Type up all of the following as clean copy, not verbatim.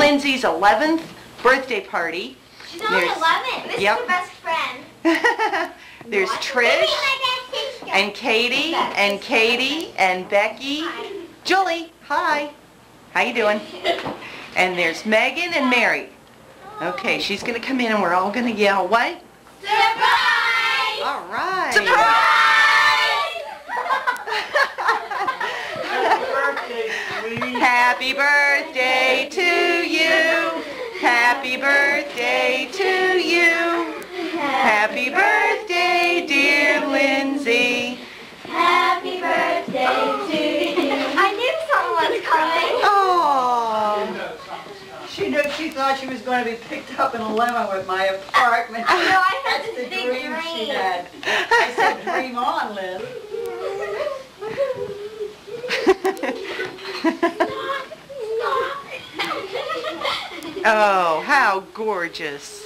Lindsay's 11th birthday party. She's only 11. This is her best friend. There's Trish and Katie and Katie and Becky. Julie, hi. How you doing? And there's Megan and Mary. Okay, she's going to come in and we're all going to yell, what? Surprise! All right. Surprise! Happy birthday to you. Happy birthday to you. Happy birthday, dear Lindsay. Happy birthday to you. I knew someone was coming. Oh. She thought she was going to be picked up in a limo with my apartment. I know, I had That's this the big dream dream. she had. I said, dream on, Liz. Oh, how gorgeous.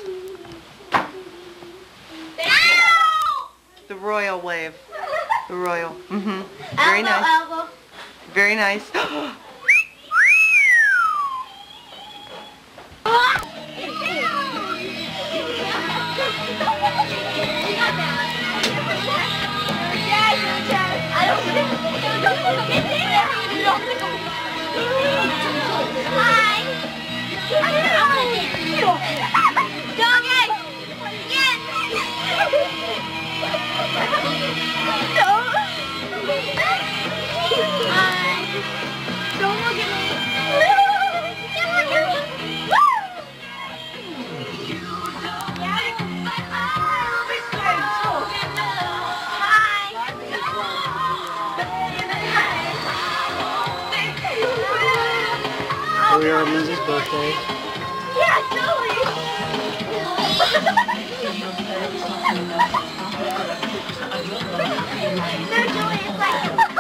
The royal wave. The royal. Very nice. Elbow. Very nice. Don't look at me. Here we are on Lindsay's birthday. Yeah, totally. No, Julie, it's like...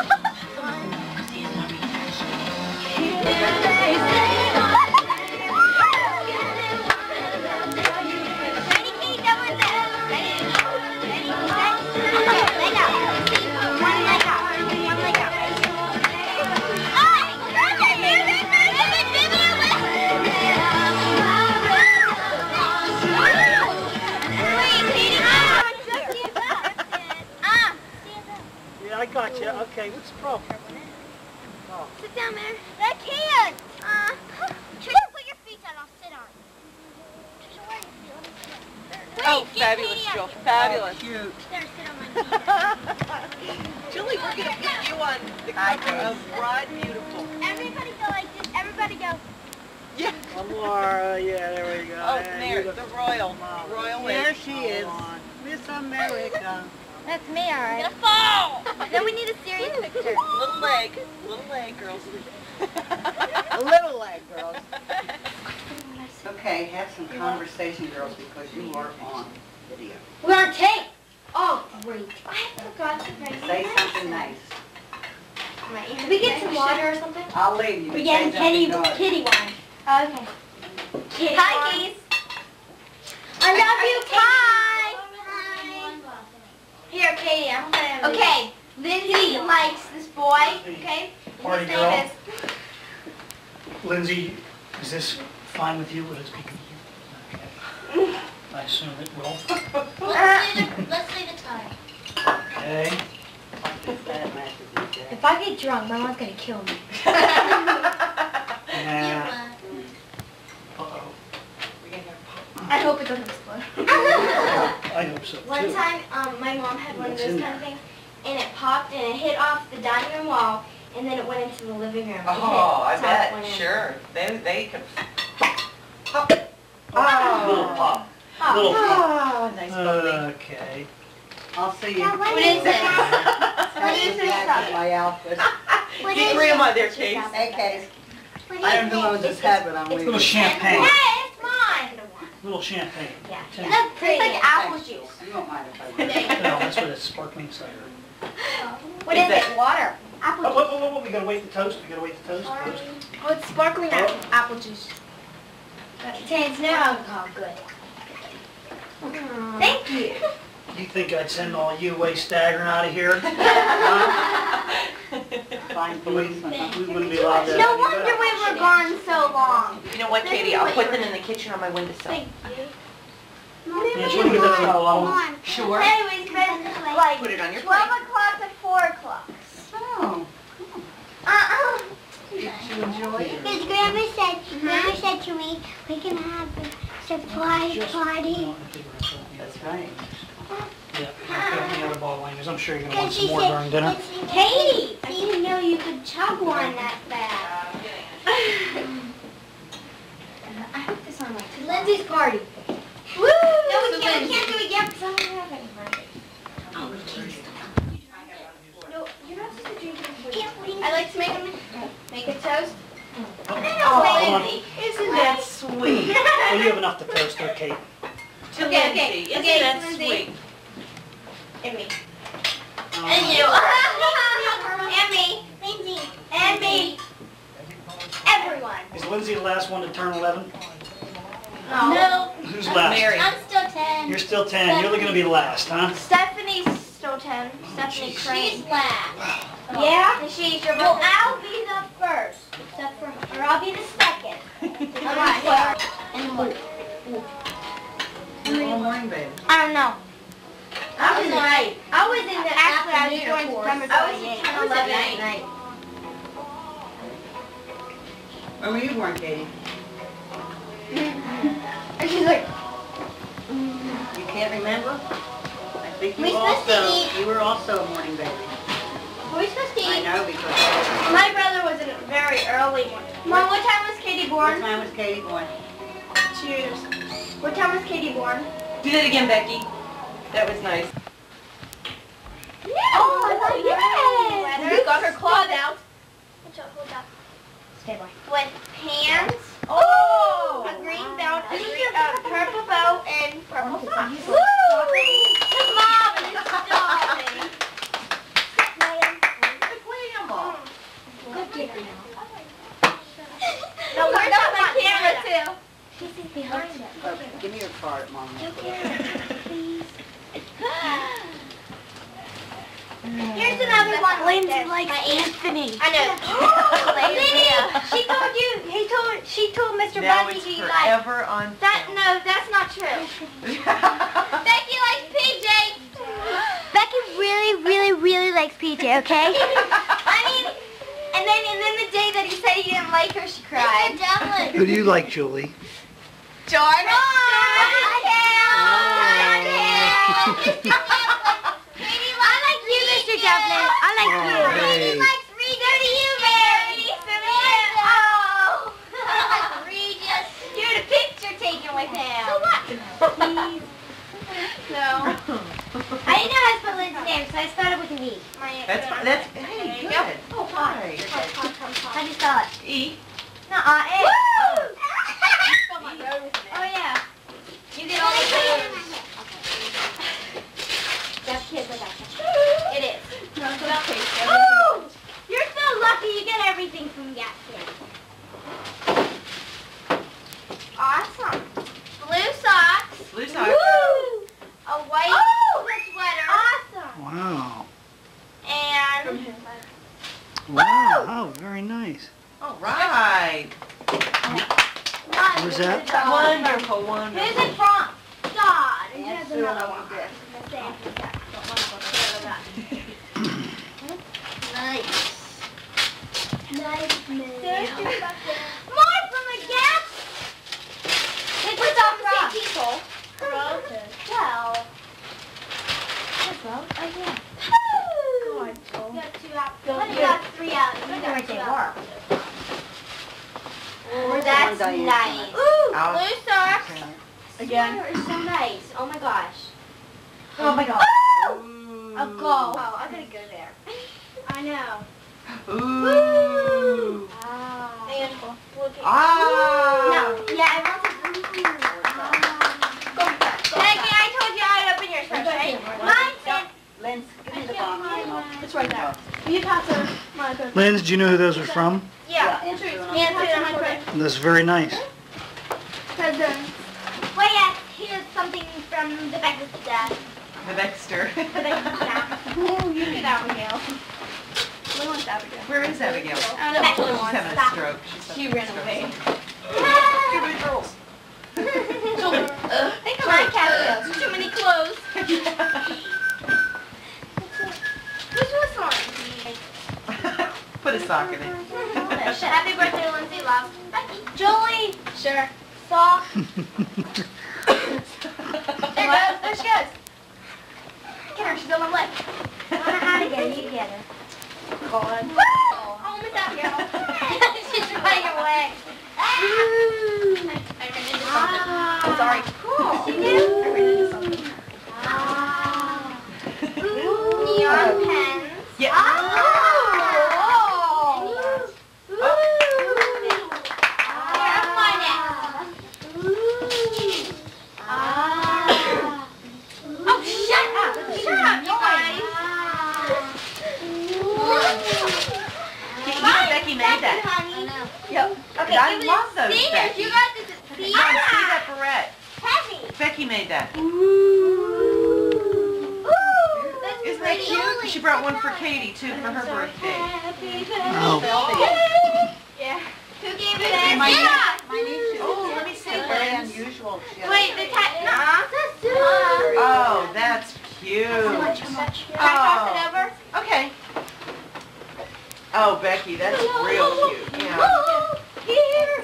Yeah, I got you. Okay, what's the problem? Oh. Sit down there. I can't. Trisha, put your feet down. I'll sit on. Trisha, where are your feet? Let me sit. Wait, Oh, fabulous, Jill. Fabulous. Cute. There, sit on my feet. Julie, we're going to put you on the cover of Broad Beautiful. Everybody go like this. Everybody go. Yeah. One more. Yeah, there we go. Oh, Yeah, there, you the royal wave. There she is. Miss America. That's me, all right. Gonna fall. Then we need a serious picture. Little leg, girls. A little leg, girls. Okay, have some conversation, girls, because you are on video. We're on tape. Oh, great. I forgot to bring Say something nice. Can we get some water or something? I'll leave you. We're getting Say kitty something wine. Okay. Hi, Keith. I love you, Hi. Here, Katie, I'm gonna... Okay, Lindsay likes this boy, okay? Party His girl. name is... Lindsay, is this fine with you? Will it speak of you? Okay. I assume it will. Let's leave it time. Okay. If I get drunk, my mom's gonna kill me. Yeah. Uh-oh. I hope it doesn't explode. I hope so, too. One time, my mom had one of those kind of things, and it popped and it hit off the dining room wall, and then it went into the living room. Oh, I It hit, top went bet. in. Sure. They could pop. Little pop. Little pop. Oh, nice bubbly. Okay. I'll see you. What is this? What is this stuff? My outfit. What Get is grandma this? there, Case. Hey, Case. What is I don't know this? who owns this head, but I'm leaving. Little champagne. Hey, it's mine. Little champagne. Yeah. Ten. It tastes like apple juice. You won't mind if I do. No, that's what it's sparkling cider. What Is is that- it? Water. Apple Oh, juice. whoa, we gotta wait the toast. We gotta wait the toast. Toast. Oh, it's sparkling apple juice. It contains no alcohol. Good. Thank you. You think I'd send all you away staggering out of here? Huh? Fine policeman. We wouldn't be allowed to. No wonder we were gone so long. You know what, Katie? I'll put them in the kitchen on my windowsill. Thank you. Yeah, she wouldn't get that out alone. Sure. Anyways, but like Put it on your 12 plate. o'clock to 4 o'clock. Oh. Did you enjoy it? Because Grandma said to me, we can have a surprise party. That's right. Yeah, I'll put the other ball liners. I'm sure you're gonna want Because some she more during dinner. said, Katie, I didn't know you could chug one that fast. I hope this on like Lindsay's party. Woo! No, we can't do it yet because I don't have any party. Oh, jeez. No, you're not supposed to drink it. I like to make a toast. Oh, isn't that sweet? Well, you have enough to toast her, Kate. To Okay, Lindsay, isn't okay, that Lindsay. sweet? And me. And you. And me. Lindsay. And me. Everyone. Is Lindsay the last one to turn 11? No. Who's last? Mary. I'm still 10. You're still 10. You're gonna be last, huh? Stephanie's still 10. Stephanie Crane. She's last. Yeah? And she's your Well, I'll be the first. Except for her. Or I'll be the second. And All morning, baby. I don't know. I was in the actually I was during September 28th. I was 11 at night. When were you born, Katie? And she's like, You can't remember? I think We're supposed to eat. you were also a morning baby. we're supposed to I eat. know because My brother was a very early one. Mom, what time was Katie what born? time was Katie born? Cheers. What time was Katie born? Do that again, Becky. That was nice. Yeah. Oh, yes. You got her claws out. Hold up. Stay by. With pants, Oh! a green belt, a purple bow, and purple socks. Woo! Mom, it's stopping. Good dinner now. No, where's my camera too? She's behind us. Okay, give me your card, Mom. Please. Here's another one. Lindsay like likes Anthony. I know. Lindsay, she told Mr. Now Buzzy it's who you like. forever on That film. no, that's not true. Becky likes PJ. Becky really likes PJ, okay? I mean, and then the day that he said he didn't like her, she cried. Devlin. Who do you like, Julie? Jordan. I like you, Mr. Devlin. I like you. Hey. likes Regis. So do you, Mary. So do you. Oh. I like Regis. You had a picture taken with him. So what? No. I didn't know how to spell Lynn's name, so I spelled it with an E. That's fine. That's, hey, good. Oh, Hi. How do you spell it? E. Nuh-uh, A. Woo! Oh, yeah. You get all the colors. That's kids like that. It is. Woo! You're so lucky you get everything from Gap Kids. Awesome. Blue socks. Blue socks. Woo! A white sweater. Awesome. Wow. And Wow. Oh, very nice. All right. Where's that? Wonderful, Who's wonderful. it from? God. And Yes, here's Sue, another I one. want this. Nice. More from a Gap. It's with all the same people. Roses. Well. Oh, yeah. God, you got 2 out. You got 3 out. You got 2 out. That's Diane. nice. Ooh, Out. blue socks. Again. Sweater is so nice. Oh my gosh. Oh my God. Ooh. A go. Oh, I gotta go there. I know. Ooh. And look at Ah. No, yeah, I want to. Becky, I told you I'd open yours first, right? Mine said. Lynn, give me the box. It's right there. You pass her. Linz, do you know who those are from? Yeah. Yeah, answer them. Yeah, That's very nice. Because, well, yeah, here's something from the Becker's dad. The Dexter. The Becker's dad. Ooh, you get out, Miguel. Julie wants Abigail. Where is Abigail? I don't know what Julie She's wants. having a stroke. She ran away. Too many girls. Think of my cat. Too many clothes. Who's whistling? Put a sock in it. Happy birthday, Lindsay. Love, Becky. Julie. Sure. Sock. There goes. There she goes. Get her. She's on my leg. I don't know how to get her. You get her. God. Oh, Miss Abigail. She's running away. I ran into something. Sorry. Cool. I ran into something. Neon pens. Yeah. Oh. Oh, shut up, you guys. Becky made that. Yep. Okay, I give me love those, singers. Becky. You got this. See that barrette. Heavy. Becky made that. Ooh, that's Isn't that pretty. cute? She brought one for Katie too for her birthday. Happy Oh. birthday. Yeah. Who gave it that? My Yeah. niece is Oh, let me see. very unusual. She has- Wait, the cat. Oh, that's cute. Can I toss it over? Okay. Oh, Becky, that's real cute. Yeah. Here.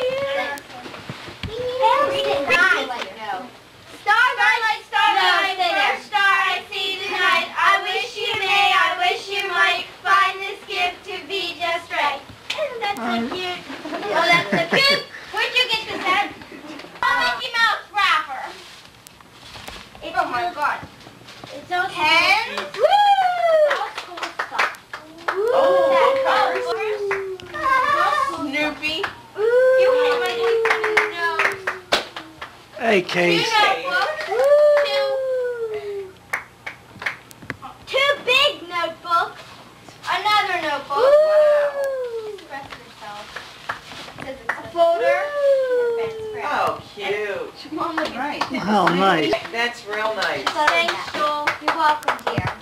Starlight, first star I see tonight. I wish you may, I wish you might find this gift to be just right. Isn't that so cute? Oh, that's so cute. Where'd you get this at? A Mickey Mouse wrapper. Oh my God. It's so Pens. Woo! Oh, Snoopy. You hate my nose. Hey, Case. Two notebooks. Two big notebooks. Another notebook. Express yourself. A folder. Oh, cute. Right. Oh, nice. That's real nice. Thanks, Joel. You're welcome, dear.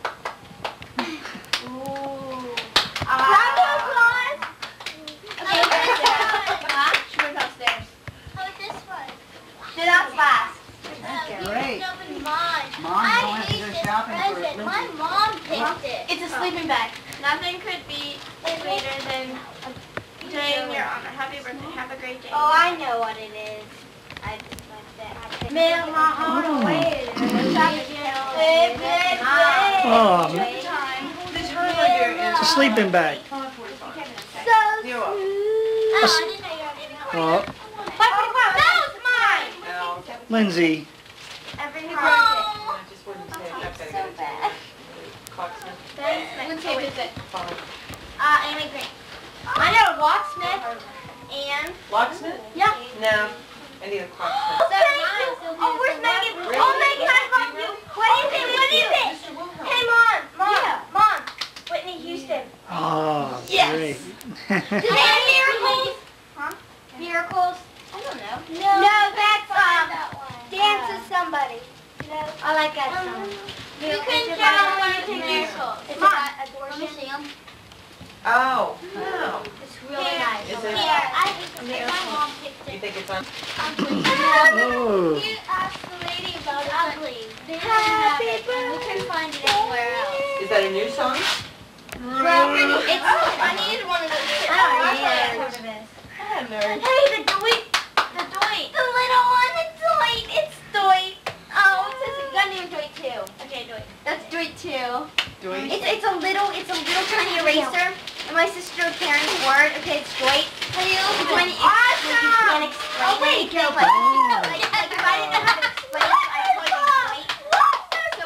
Round of applause. Okay, she went upstairs. How about this one? Did that last? That's great. Mine. Mom, don't have to go shopping for it. My mom picked it. It's a sleeping bag. Nothing could be sweeter than today in your honor. Happy birthday. Have a great day. Oh, I know what it is. I just like that. Mail my own way. Oh, This her like it's a sleeping bag. You're welcome. Oh, I didn't know you were getting it. Well, That was mine. No, Lindsay, Every I just wouldn't say it. I've got to so go to bad. Clocksmith. Thanks. What tape is it? Fine. Amy Green. I know a locksmith and Locksmith? yeah. No, I need a clocksmith. Oh, where's Megan? Oh, Megan, I love you. What is it? What is it? Hey, Mom. Mom. Whitney Houston. oh, Yes. great. Do they have miracles? Huh? Miracles? I don't know. No, that's Dance with Somebody. No. I like that song. You can tell when you take miracles. It's about abortion. Let me see them. Oh, no. It's really nice. Is it? Here, I think my mom picked You it. think it's on? Oh, You asked the lady about it. Ugly. They didn't have it, and we couldn't find it anywhere else. Is that a new song? It's, I needed one of those. I don't know. Hey, the doit. The doit. The little one, the doit. It's doit. Oh, it says gun name doit 2. Okay, doit. That's doit 2. Do we? It's a little tiny eraser. And my sister Karen's word. Okay, it's doit. It's when you can't explain. Oh wait, like if I didn't know how to explain it, I told her doit. So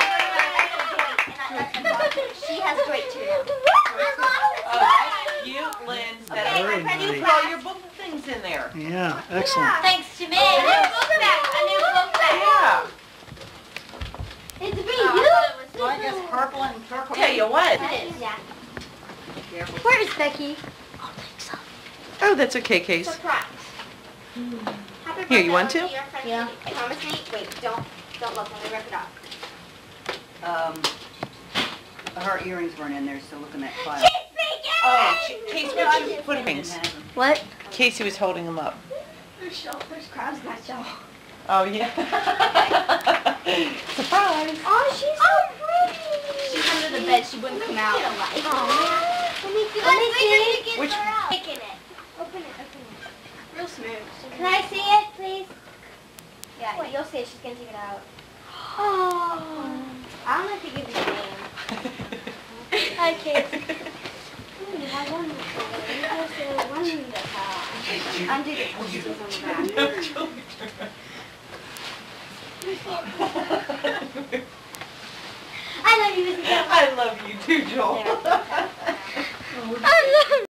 she has doit 2. Oh, that's cute, Lynn. Okay, Very my You nice. put all your book things in there. yeah, excellent. Thanks to me. A new book bag. Yeah. It's me. So I guess purple and turquoise. Tell you what. Yeah. Where is Becky? Oh, that's okay, Case. Surprise. Happy Here, you want birthday to? your friend Yeah. Katie. Promise me. Wait, don't look. Let me rip it off. Her earrings weren't in there, so look in that file. She's Casey, where'd you put rings? What? Casey was holding them up. There's crabs in that shell. Oh, yeah. Surprise. Oh, she's so pretty. She's under the bed. She wouldn't come out. Oh, man. Let me see. Which- Open it. Open it. Real smooth. Can I see it, please? Yeah, you'll see it. She's gonna take it out. Oh. I don't know if you give me a name. Hi, Casey. How wonderful. You're so wonderful. Undo the pieces on the back. I love you, Mrs. I love you too, Joel. I love